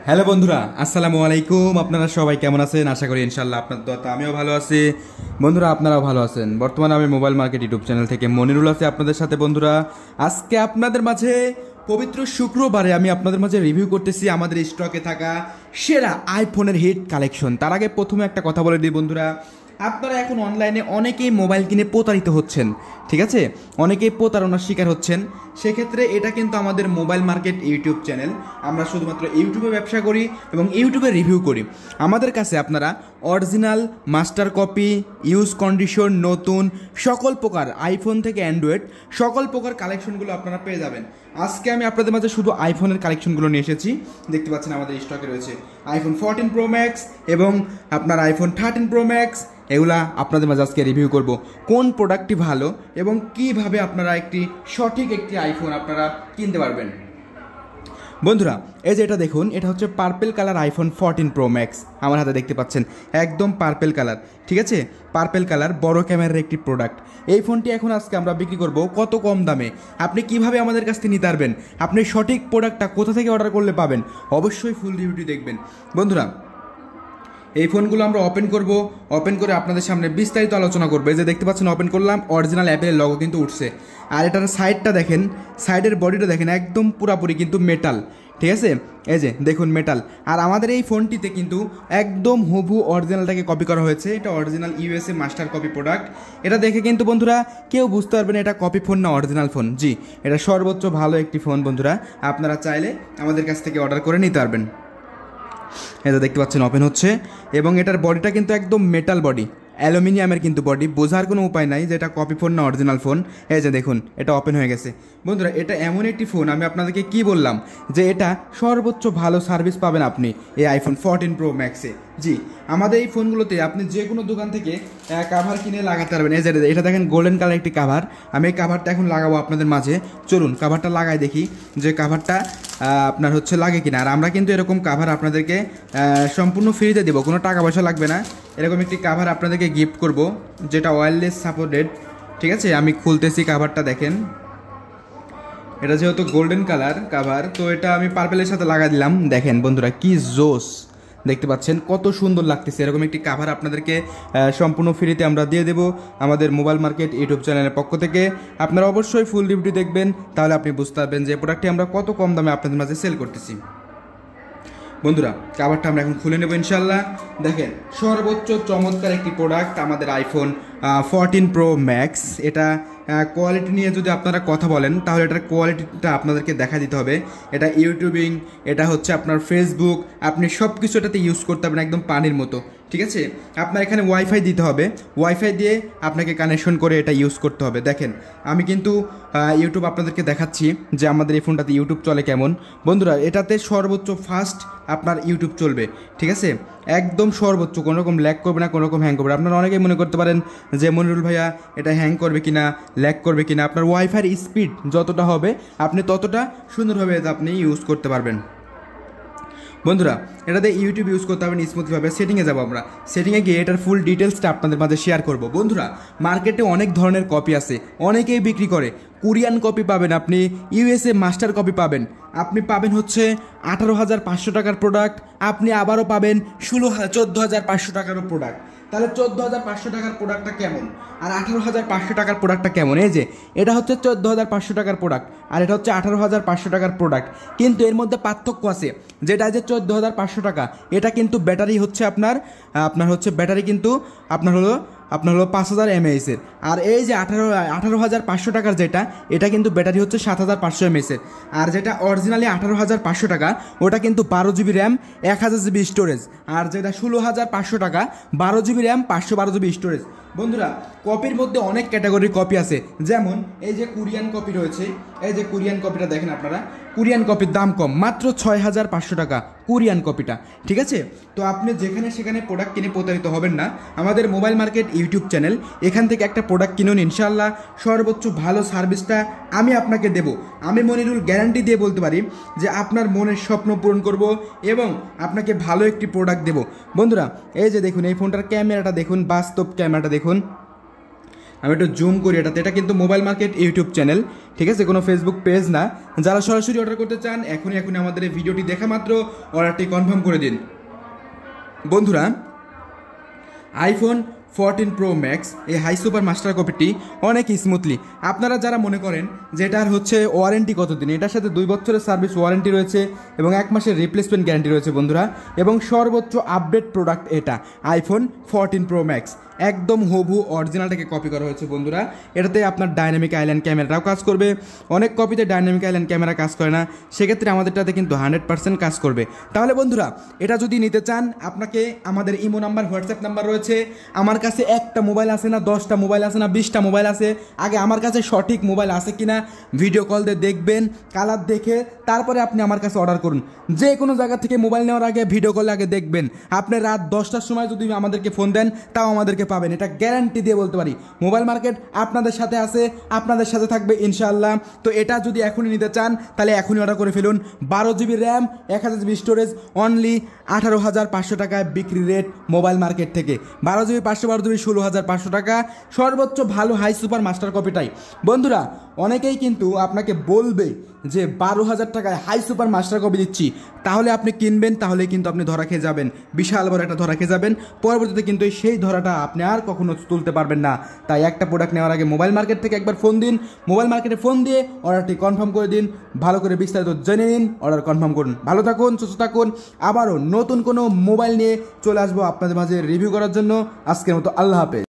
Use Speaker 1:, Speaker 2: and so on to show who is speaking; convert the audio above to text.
Speaker 1: Hello বন্ধুরা, আসসালামু আলাইকুম। আপনারা সবাই কেমন আছেন? আশা করি ইনশাল্লাহ আপনার দোয়াতে আমিও ভালো আছি। বন্ধুরা, আপনারাও ভালো আছেন। বর্তমানে আমি মোবাইল মার্কেট ইউটিউব চ্যানেল থেকে মনিরুল আছি আপনাদের সাথে। বন্ধুরা, আজকে আপনাদের মাঝে পবিত্র শুক্রবারে আমি আপনাদের মাঝে রিভিউ করতেছি আমাদের স্টকে থাকা সেরা আইফোনের হিট কালেকশন। তার আগে প্রথমে একটা কথা বলে দিই বন্ধুরা, আপনারা এখন অনলাইনে অনেকেই মোবাইল কিনে প্রতারিত হচ্ছেন, ঠিক আছে? অনেকেই প্রতারণার শিকার হচ্ছেন। সেক্ষেত্রে এটা কিন্তু আমাদের মোবাইল মার্কেট ইউটিউব চ্যানেল। আমরা শুধুমাত্র ইউটিউবে ব্যবসা করি এবং ইউটিউবে রিভিউ করি। আমাদের কাছে আপনারা original, master copy, use condition, নতুন সকল প্রকার আইফোন থেকে অ্যান্ড্রয়েড সকল প্রকার কালেকশনগুলো আপনারা পেয়ে যাবেন। আজকে আমি আপনাদের মাঝে শুধু আইফোনের কালেকশনগুলো নিয়ে এসেছি। দেখতে পাচ্ছেন আমাদের স্টকে রয়েছে আইফোন 14 প্রো ম্যাক্স এবং আপনার আইফোন 13 প্রো ম্যাক্স। এগুলা আপনাদের মাঝে আজকে রিভিউ করব, কোন প্রোডাক্টটি ভালো এবং কিভাবে আপনারা সঠিক একটি আইফোন আপনারা কিনতে পারবেন। বন্ধুরা, এই যে এটা দেখুন, এটা হচ্ছে purple colour iPhone 14 Pro Max. আমার হাতে দেখতে পাচ্ছেন একদম পার্পেল কালার, ঠিক আছে? পার্পেল কালার বড় ক্যামেরার একটি প্রোডাক্ট। এই ফোনটি এখন আজকে আমরা বিক্রি করব কত কম দামে। আপনি কিভাবে আমাদের কাছ থেকে নিতে পারবেন, আপনি সঠিক প্রোডাক্টটা কোথা থেকে অর্ডার করলে পাবেন, অবশ্যই ফুল রিভিউটি দেখবেন। বন্ধুরা, এই ফোনগুলো আমরা ওপেন করব, ওপেন করে আপনাদের সামনে বিস্তারিত আলোচনা করবো। এই যে দেখতে পাচ্ছেন ওপেন করলাম, অরিজিনাল অ্যাপেলের লগো কিন্তু উঠছে। আর এটার সাইডটা দেখেন, সাইডের বডিটা দেখেন, একদম পুরাপুরি কিন্তু মেটাল, ঠিক আছে? এই যে দেখুন মেটাল। আর আমাদের এই ফোনটিতে কিন্তু একদম হুবহু অরিজিনালটাকে কপি করা হয়েছে। এটা original USA master copy product. এটা দেখে কিন্তু বন্ধুরা কেউ বুঝতে পারবেন এটা কপি ফোন না অরিজিনাল ফোন। জি, এটা সর্বোচ্চ ভালো একটি ফোন বন্ধুরা, আপনারা চাইলে আমাদের কাছ থেকে অর্ডার করে নিতে পারবেন। এটা দেখতে পাচ্ছেন ওপেন হচ্ছে এবং এটার বডিটা কিন্তু একদম মেটাল বডি, অ্যালুমিনিয়ামের কিন্তু বডি। বোঝার কোনো উপায় নাই যে এটা কপি ফোন না অরিজিনাল ফোন। এই যে দেখুন এটা ওপেন হয়ে গেছে। বন্ধুরা, এটা এমন একটি ফোন, আমি আপনাদেরকে কি বললাম যে এটা সর্বোচ্চ ভালো সার্ভিস পাবেন আপনি এই আইফোন 14 প্রো ম্যাক্সে। জি, আমাদের এই ফোনগুলোতে আপনি যে কোনো দোকান থেকে কাভার কিনে লাগাতে পারবেন। এই যে এটা দেখেন গোল্ডেন কালার একটি কাভার। আমি এই কাভারটা এখন লাগাবো আপনাদের মাঝে। চলুন কাভারটা লাগাই দেখি যে কাভারটা আপনার লাগে কিনা। আর আমরা কিন্তু এরকম কাভার আপনাদেরকে সম্পূর্ণ ফ্রিতে দেবো, কোনো টাকা পয়সা লাগবে না। এরকম একটি কাভার আপনাদেরকে গিফট করব যেটা ওয়্যারলেস সাপোর্টেড, ঠিক আছে? আমি খুলতেছি কাভারটা, দেখেন এটা যেহেতু গোল্ডেন কালার কাভার, তো এটা আমি পার্পেলের সাথে লাগা দিলাম। দেখেন বন্ধুরা কি জোস, দেখতে পাচ্ছেন কত সুন্দর লাগতেছে। এরকম একটি কাভার আপনাদেরকে সম্পূর্ণ ফ্রিতে আমরা দিয়ে দেবো আমাদের মোবাইল মার্কেট ইউটিউব চ্যানেলের পক্ষ থেকে। আপনারা অবশ্যই ফুল রিভিউটি দেখবেন, তাহলে আপনি বুঝতে পারবেন যে প্রোডাক্টটি আমরা কত কম দামে আপনাদের মাঝে সেল করতেছি। বন্ধুরা, কাভারটা আমরা এখন খুলে নেব ইনশাল্লাহ। দেখেন সর্বোচ্চ চমৎকার একটি প্রোডাক্ট আমাদের আইফোন 14 প্রো ম্যাক্স। এটা কোয়ালিটি নিয়ে যদি আপনারা কথা বলেন তাহলে এটার কোয়ালিটিটা আপনাদেরকে দেখা দিতে হবে। এটা ইউটিউবিং, এটা হচ্ছে আপনার ফেসবুক, আপনি সব কিছু এটাতে ইউজ করতে পারবেন একদম পানির মতো, ঠিক আছে? আপনার এখানে ওয়াইফাই দিতে হবে, ওয়াইফাই দিয়ে আপনাকে কানেকশন করে এটা ইউজ করতে হবে। দেখেন আমি কিন্তু ইউটিউব আপনাদেরকে দেখাচ্ছি যে আমাদের এই ফোনটাতে ইউটিউব চলে কেমন। বন্ধুরা, এটাতে সর্বোচ্চ ফাস্ট আপনার ইউটিউব চলবে, ঠিক আছে? একদম সর্বোচ্চ, কোনো রকম ল্যাগ করবে না, কোনো রকম হ্যাং করবে না। আপনারা অনেকেই মনে করতে পারেন যে মনিরুল ভাইয়া এটা হ্যাং করবে কিনা, ল্যাগ করবে কিনা। আপনার ওয়াইফাইয়ের স্পিড যতটা হবে আপনি ততটা সুন্দরভাবে আপনি ইউজ করতে পারবেন। বন্ধুরা, এটাতে ইউটিউব ইউজ করতে পারবেন স্মুথভাবে। সেটিংয়ে যাবো আমরা, সেটিংয়ে গিয়ে এটার ফুল ডিটেলসটা আপনাদের মাঝে শেয়ার করব। বন্ধুরা, মার্কেটে অনেক ধরনের কপি আছে, অনেকেই বিক্রি করে। কোরিয়ান কপি পাবেন আপনি, ইউএসএ মাস্টার কপি পাবেন। আপনি পাবেন হচ্ছে 18,500 টাকার প্রোডাক্ট, আপনি আবারও পাবেন 14,500 টাকারও প্রোডাক্ট। তাহলে 14,500 টাকার প্রোডাক্টটা কেমন আর 18,500 টাকার প্রোডাক্টটা কেমন? এই যে এটা হচ্ছে 14,500 টাকার প্রোডাক্ট আর এটা হচ্ছে 18,500 টাকার প্রোডাক্ট, কিন্তু এর মধ্যে পার্থক্য আছে। যেটা যে 14,500 টাকা, এটা কিন্তু ব্যাটারি হচ্ছে আপনার হচ্ছে ব্যাটারি কিন্তু আপনার হলো 5,000 mAh-এর। আর এই যে 18,500 টাকার যেটা, এটা কিন্তু ব্যাটারি হচ্ছে 7,500 mAh-এর। আর যেটা অরিজিনালি 18,500 টাকা, ওটা কিন্তু 12 জিবি র্যাম, 1000 জিবি স্টোরেজ। আর যেটা 16,500 টাকা, 12 জিবি র্যাম, 512 জিবি স্টোরেজ। বন্ধুরা, কপির মধ্যে অনেক ক্যাটাগরির কপি আছে। যেমন এই যে কোরিয়ান কপি রয়েছে, এই যে কোরিয়ান কপিটা দেখেন আপনারা, কোরিয়ান কপির দাম কম, মাত্র 6,500 টাকা কোরিয়ান কপিটা, ঠিক আছে? তো আপনি যেখানে সেখানে প্রোডাক্ট কিনে প্রতারিত হবেন না। আমাদের মোবাইল মার্কেট ইউটিউব চ্যানেল, এখান থেকে একটা প্রোডাক্ট কিনুন, ইনশাল্লাহ সর্বোচ্চ ভালো সার্ভিসটা আমি আপনাকে দেব। আমি মনিরুল গ্যারান্টি দিয়ে বলতে পারি যে আপনার মনের স্বপ্ন পূরণ করব এবং আপনাকে ভালো একটি প্রোডাক্ট দেব। বন্ধুরা, এই যে দেখুন এই ফোনটার ক্যামেরাটা দেখুন, বাস্তব ক্যামেরাটা দেখুন। আমি একটু জুম করি এটাতে। এটা কিন্তু মোবাইল মার্কেট ইউটিউব চ্যানেল, ঠিক আছে, কোনো ফেসবুক পেজ না। যারা সরাসরি অর্ডার করতে চান এখনই আমাদের এই ভিডিওটি দেখা মাত্র অর্ডারটি কনফার্ম করে দিন। বন্ধুরা, আইফোন 14 প্রো ম্যাক্স এই হাই সুপার মাস্টার কপিটি অনেক স্মুথলি, আপনারা যারা মনে করেন যে এটার হচ্ছে ওয়ারেন্টি কতদিন, এটার সাথে 2 বছরের সার্ভিস ওয়ারেন্টি রয়েছে এবং 1 মাসের রিপ্লেসমেন্ট গ্যারান্টি রয়েছে বন্ধুরা, এবং সর্বোচ্চ আপডেট প্রোডাক্ট এটা আইফোন 14 প্রো ম্যাক্স, একদম হুবহু অরিজিনালটাকে কপি করা হয়েছে বন্ধুরা। এটাতে আপনার ডাইনামিক আইল্যান্ড ক্যামেরাটাও কাজ করবে, অনেক কপিতে ডাইনামিক আইল্যান্ড ক্যামেরা কাজ করে না, সেক্ষেত্রে আমাদেরটাতে কিন্তু 100% কাজ করবে। তাহলে বন্ধুরা, এটা যদি নিতে চান আপনাকে আমাদের ইমো নাম্বার, হোয়াটসঅ্যাপ নাম্বার রয়েছে। আমার কাছে একটা মোবাইল আছে না 10টা মোবাইল আছে না 20টা মোবাইল আছে, আগে আমার কাছে সঠিক মোবাইল আছে কিনা ভিডিও কল দিয়ে দেখবেন, কালার দেখে তারপরে আপনি আমার কাছে অর্ডার করুন। যে কোনো জায়গা থেকে মোবাইল নেওয়ার আগে ভিডিও কলে আগে দেখবেন। আপনি রাত 10টার সময় যদি আমাদেরকে ফোন দেন তাও আমাদেরকে পাবেন, এটা গ্যারান্টি দিয়ে বলতে পারি। মোবাইল মার্কেট আপনাদের সাথে আছে, আপনাদের সাথে থাকবে ইনশাআল্লাহ। তো এটা যদি এখনই নিতে চান তাহলে এখনই অর্ডার করে ফেলুন। 12 GB RAM, 1000 GB storage, only 18,500 টাকায় বিক্রি রেট মোবাইল মার্কেট থেকে। 12 জিবি 512 জিবি 16,500 টাকা, সর্বোচ্চ ভালো হাই সুপার মাস্টার কপিটাই। বন্ধুরা, অনেকেই কিন্তু আপনাকে বলবে যে 12,000 টাকায় হাই সুপার মাস্টার কপি দিচ্ছি, তাহলে আপনি কিনবেন, তাহলে কিন্তু আপনি ধরা খেয়ে যাবেন, বিশাল বড় একটা ধরা খেয়ে যাবেন। পরবর্তীতে কিন্তু সেই ধরাটা আপনি আর কখনো তুলতে পারবেন না। তাই একটা প্রোডাক্ট নেওয়ার আগে মোবাইল মার্কেট থেকে একবার ফোন দিন, মোবাইল মার্কেটে ফোন দিয়ে অর্ডারটি কনফার্ম করে দিন, ভালো করে বিস্তারিত জেনে নিন, অর্ডার কনফার্ম করুন। ভালো থাকুন, সুস্থ থাকুন, আবারও নতুন কোনো মোবাইল নিয়ে চলে আসবো আপনাদের মাঝে রিভিউ করার জন্য। আজকের মতো আল্লাহ হাফেজ।